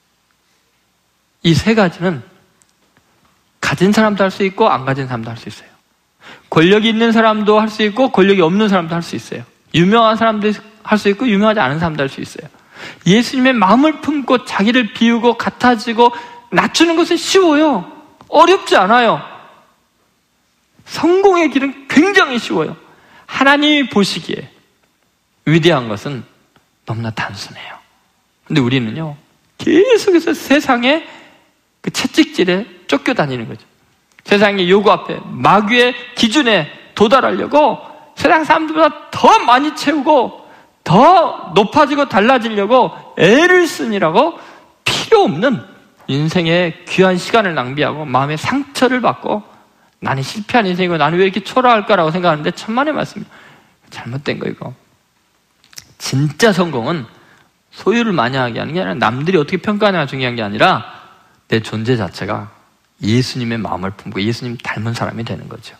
이 세 가지는 가진 사람도 할 수 있고 안 가진 사람도 할 수 있어요. 권력이 있는 사람도 할 수 있고 권력이 없는 사람도 할 수 있어요. 유명한 사람도 할 수 있고 유명하지 않은 사람도 할 수 있어요. 예수님의 마음을 품고 자기를 비우고 같아지고 낮추는 것은 쉬워요. 어렵지 않아요. 성공의 길은 굉장히 쉬워요. 하나님이 보시기에 위대한 것은 너무나 단순해요. 근데 우리는요, 계속해서 세상의 그 채찍질에 쫓겨다니는 거죠. 세상의 요구 앞에, 마귀의 기준에 도달하려고 세상 사람들보다 더 많이 채우고 더 높아지고 달라지려고 애를 쓰느라고 필요 없는 인생의 귀한 시간을 낭비하고 마음의 상처를 받고 나는 실패한 인생이고 나는 왜 이렇게 초라할까라고 생각하는데 천만의 말씀입니다. 잘못된 거 이거. 진짜 성공은 소유를 많이 하게 하는 게 아니라 남들이 어떻게 평가하냐가 중요한 게 아니라 내 존재 자체가 예수님의 마음을 품고 예수님 닮은 사람이 되는 거죠.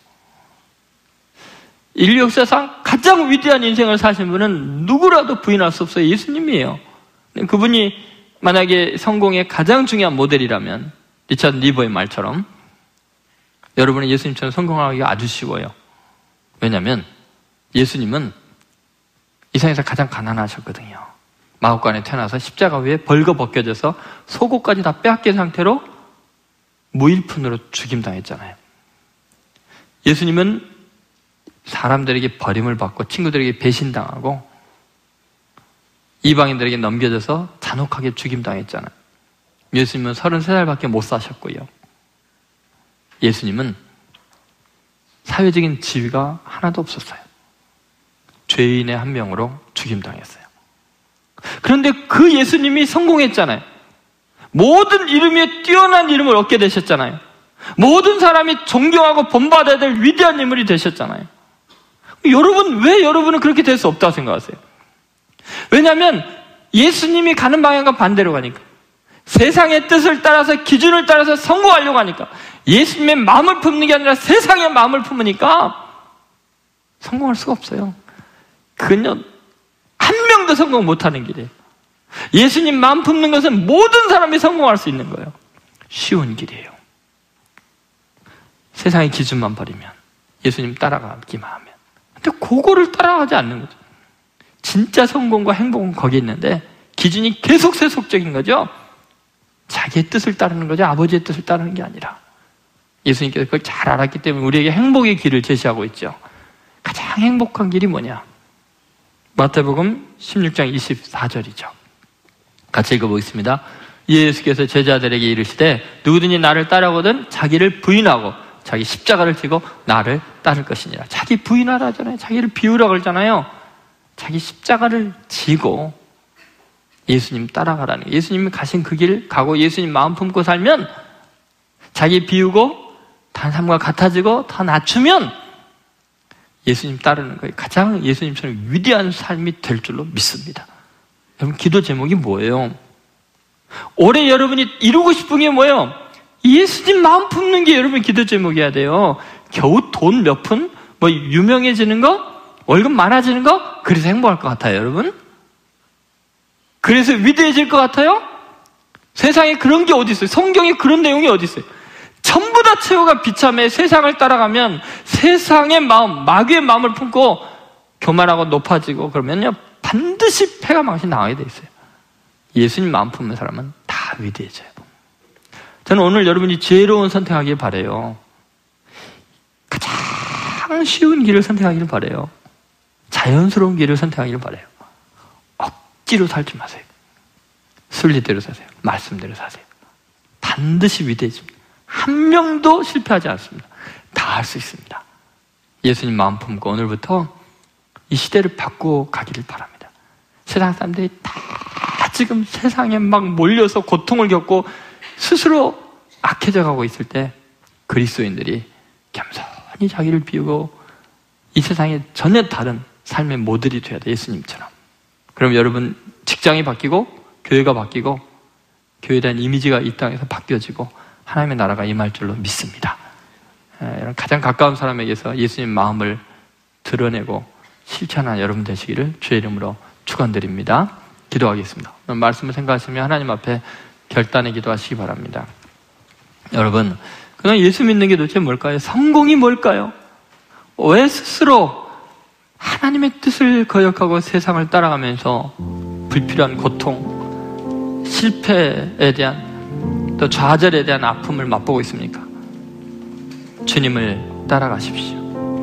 인류 역사상 가장 위대한 인생을 사신 분은 누구라도 부인할 수 없어요. 예수님이에요. 그분이 만약에 성공의 가장 중요한 모델이라면 리처드 리버의 말처럼 여러분은 예수님처럼 성공하기가 아주 쉬워요. 왜냐하면 예수님은 이 세상에서 가장 가난하셨거든요. 마옥간에 태어나서 십자가 위에 벌거벗겨져서 속옷까지 다 빼앗긴 상태로 무일푼으로 죽임당했잖아요. 예수님은 사람들에게 버림을 받고 친구들에게 배신당하고 이방인들에게 넘겨져서 잔혹하게 죽임당했잖아요. 예수님은 서른세 살밖에 못 사셨고요. 예수님은 사회적인 지위가 하나도 없었어요. 죄인의 한 명으로 죽임당했어요. 그런데 그 예수님이 성공했잖아요. 모든 이름 위에 뛰어난 이름을 얻게 되셨잖아요. 모든 사람이 존경하고 본받아야 될 위대한 인물이 되셨잖아요. 여러분, 왜 여러분은 그렇게 될 수 없다고 생각하세요? 왜냐하면 예수님이 가는 방향과 반대로 가니까, 세상의 뜻을 따라서 기준을 따라서 성공하려고 하니까, 예수님의 마음을 품는 게 아니라 세상의 마음을 품으니까 성공할 수가 없어요. 그건요, 한 명도 성공 못하는 길이에요. 예수님 마음 품는 것은 모든 사람이 성공할 수 있는 거예요. 쉬운 길이에요. 세상의 기준만 버리면, 예수님 따라가기만 하면. 근데 그거를 따라가지 않는 거죠. 진짜 성공과 행복은 거기 있는데 기준이 계속 세속적인 거죠. 자기의 뜻을 따르는 거죠. 아버지의 뜻을 따르는 게 아니라. 예수님께서 그걸 잘 알았기 때문에 우리에게 행복의 길을 제시하고 있죠. 가장 행복한 길이 뭐냐? 마태복음 십육 장 이십사 절이죠. 같이 읽어보겠습니다. 예수께서 제자들에게 이르시되 누구든지 나를 따라오거든 자기를 부인하고 자기 십자가를 지고 나를 따를 것이니라. 자기 부인하라 하잖아요. 자기를 비우라 그러잖아요. 자기 십자가를 지고 예수님 따라가라는 거예요. 예수님이 가신 그 길 가고 예수님 마음 품고 살면, 자기 비우고 다른 사람과 같아지고 더 낮추면 예수님 따르는 거예요. 가장 예수님처럼 위대한 삶이 될 줄로 믿습니다. 여러분, 기도 제목이 뭐예요? 올해 여러분이 이루고 싶은 게 뭐예요? 예수님 마음 품는 게 여러분 기도 제목이어야 돼요. 겨우 돈 몇 푼? 뭐 유명해지는 거? 월급 많아지는 거? 그래서 행복할 것 같아요, 여러분? 그래서 위대해질 것 같아요? 세상에 그런 게 어디 있어요? 성경에 그런 내용이 어디 있어요? 전부 다 최후가 비참해. 세상을 따라가면 세상의 마음, 마귀의 마음을 품고 교만하고 높아지고 그러면요, 반드시 패가 망신 당하게 돼 있어요. 예수님 마음 품는 사람은 다 위대해져요. 저는 오늘 여러분이 지혜로운 선택하길 바라요. 가장 쉬운 길을 선택하기를 바라요. 자연스러운 길을 선택하기를 바라요. 억지로 살지 마세요. 순리대로 사세요. 말씀대로 사세요. 반드시 위대해집니다. 한 명도 실패하지 않습니다. 다 할 수 있습니다. 예수님 마음 품고 오늘부터 이 시대를 바꾸어 가기를 바랍니다. 세상 사람들이 다 지금 세상에 막 몰려서 고통을 겪고 스스로 악해져 가고 있을 때 그리스도인들이 겸손히 자기를 비우고 이 세상에 전혀 다른 삶의 모델이 되어야 돼. 예수님처럼. 그럼 여러분 직장이 바뀌고 교회가 바뀌고 교회에 대한 이미지가 이 땅에서 바뀌어지고 하나님의 나라가 임할 줄로 믿습니다. 이런 가장 가까운 사람에게서 예수님 마음을 드러내고 실천하는 여러분 되시기를 주의 이름으로 축원드립니다. 기도하겠습니다. 말씀을 생각하시면 하나님 앞에 결단의 기도하시기 바랍니다. 여러분, 그냥 예수 믿는 게 도대체 뭘까요? 성공이 뭘까요? 왜 스스로 하나님의 뜻을 거역하고 세상을 따라가면서 불필요한 고통, 실패에 대한 또 좌절에 대한 아픔을 맛보고 있습니까? 주님을 따라가십시오.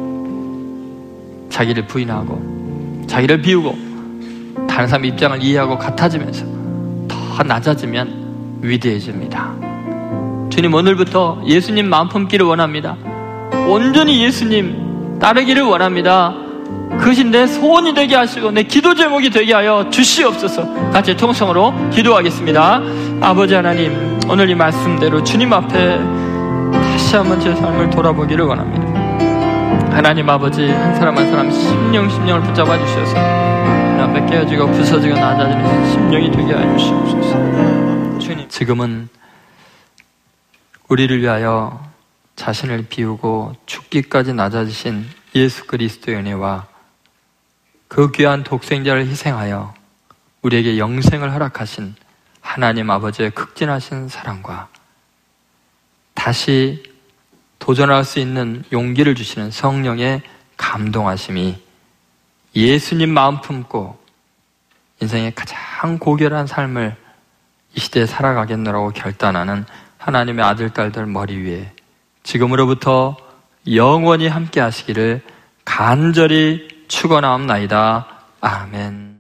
자기를 부인하고 자기를 비우고 다른 사람의 입장을 이해하고 같아지면서 더 낮아지면 위대해집니다. 주님, 오늘부터 예수님 마음 품기를 원합니다. 온전히 예수님 따르기를 원합니다. 그것이 내 소원이 되게 하시고 내 기도 제목이 되게 하여 주시옵소서. 같이 통성으로 기도하겠습니다. 아버지 하나님, 오늘 이 말씀대로 주님 앞에 다시 한번 제 삶을 돌아보기를 원합니다. 하나님 아버지, 한 사람 한 사람 심령 심령을 붙잡아 주셔서 내 앞에 깨어지고 부서지고 낮아지는 심령이 되게 하여 주시옵소서. 주님, 지금은 우리를 위하여 자신을 비우고 죽기까지 낮아지신 예수 그리스도의 은혜와 그 귀한 독생자를 희생하여 우리에게 영생을 허락하신 하나님 아버지의 극진하신 사랑과 다시 도전할 수 있는 용기를 주시는 성령의 감동하심이 예수님 마음 품고 인생의 가장 고결한 삶을 이 시대에 살아가겠노라고 결단하는 하나님의 아들, 딸들 머리 위에 지금으로부터 영원히 함께 하시기를 간절히 축원하옵나이다. 아멘.